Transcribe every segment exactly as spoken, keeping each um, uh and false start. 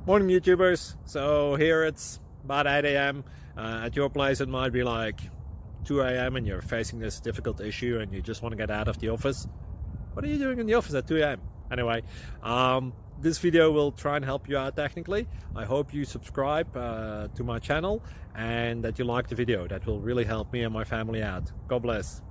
Morning YouTubers. So here it's about eight A M Uh, at your place it might be like two A M and you're facing this difficult issue and you just want to get out of the office. What are you doing in the office at two A M? Anyway, um, this video will try and help you out technically. I hope you subscribe uh, to my channel and that you like the video. That will really help me and my family out. God bless.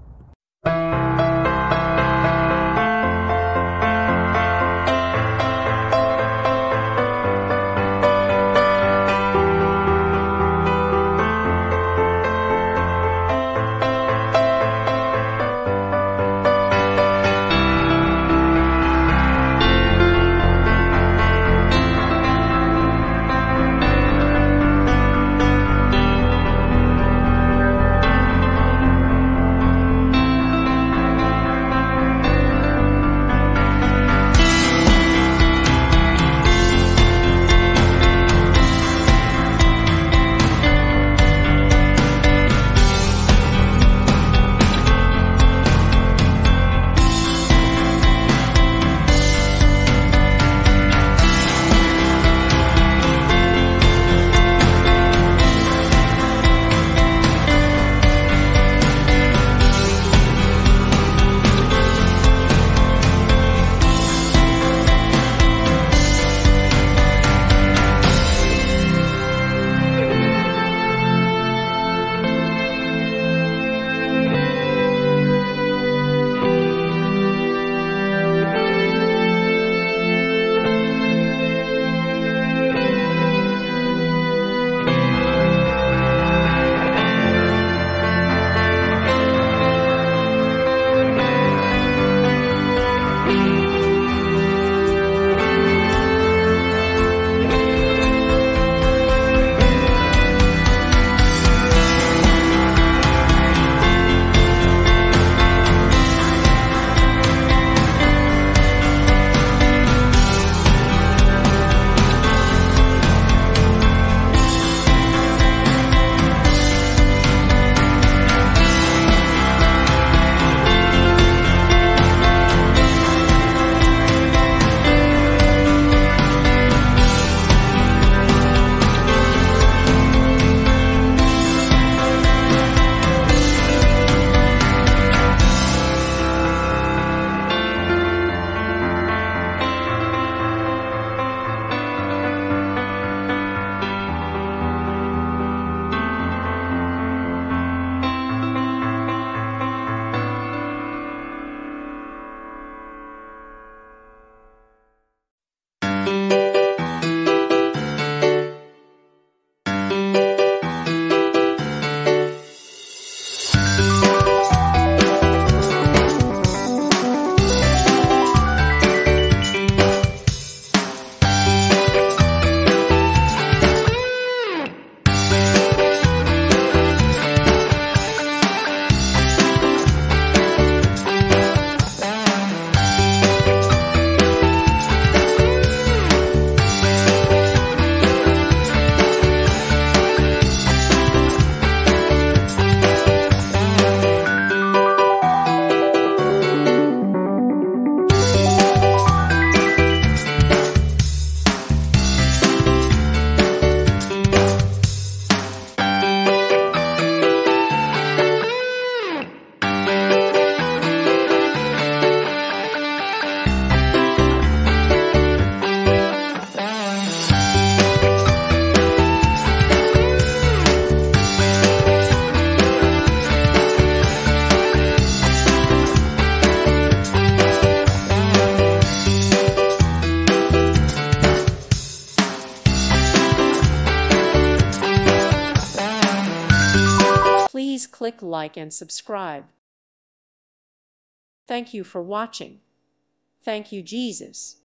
Please click like and subscribe. Thank you for watching. Thank you, Jesus.